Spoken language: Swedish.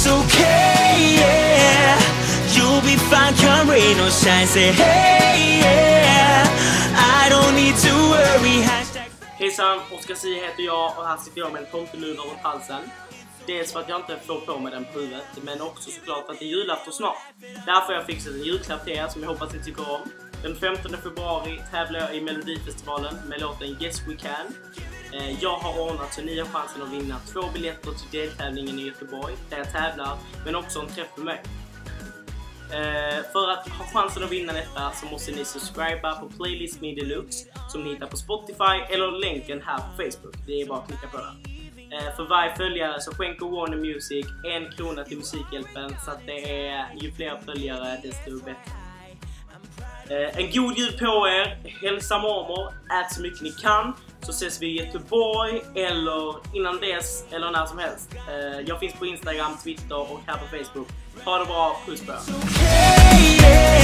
okay, yeah. You'll be fine, come rain or shine. Say hey, yeah. I don't need to worry. Hejsan, Oskar Sia heter jag och här sitter jag med en tomteluva runt halsen. Dels för att jag inte får på mig den på huvudet, men också såklart att det är julafton snart. Därför har jag fixat en julklapp till er som jag hoppas ni tycker om. Den 15 februari tävlar jag i Melodifestivalen med låten Yes We Can. Jag har ordnat så ni har chansen att vinna 2 biljetter till deltävlingen i Göteborg där jag tävlar, men också en träff med mig. För att ha chansen att vinna detta så måste ni subscriba på Playlist Me Deluxe som ni hittar på Spotify eller länken här på Facebook. Det är bara att klicka på den. För varje följare så skänker Warner Music 1 krona till Musikhjälpen, så att det är ju fler följare desto bättre. En god jul på er, hälsa mormor, ät så mycket ni kan, så ses vi i Göteborg eller innan dess eller när som helst. Jag finns på Instagram, Twitter och här på Facebook. Ha det bra, puss på er.